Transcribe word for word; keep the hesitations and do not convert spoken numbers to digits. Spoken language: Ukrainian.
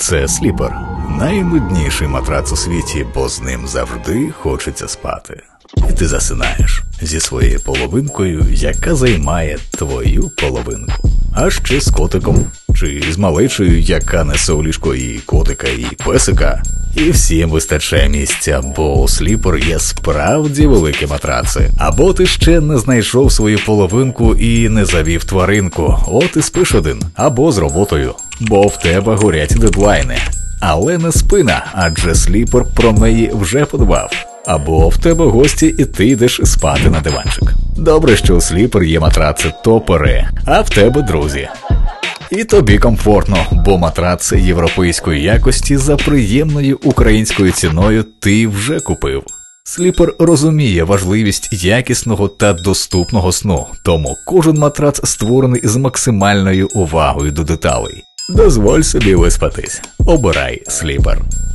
Це Sleeper. Найнудніший матрац у світі, бо з ним завжди хочеться спати. І ти засинаєш зі своєю половинкою, яка займає твою половинку. А ще з котиком. Чи з малечою, яка несе у ліжко і котика, і песика. І всім вистачає місця, бо у Sleeper є справді великі матраци. Або ти ще не знайшов свою половинку і не завів тваринку. От і спиш один. Або з роботою. Бо в тебе горять дедлайни. Але не спина, адже Sleeper про неї вже подбав. Або в тебе гості і ти йдеш спати на диванчик. Добре, що у Sleeper є матраци топери, а в тебе друзі. І тобі комфортно, бо матрац європейської якості за приємною українською ціною ти вже купив. Sleeper розуміє важливість якісного та доступного сну, тому кожен матрац створений з максимальною увагою до деталей. Дозволь собі виспатись. Обирай Sleeper.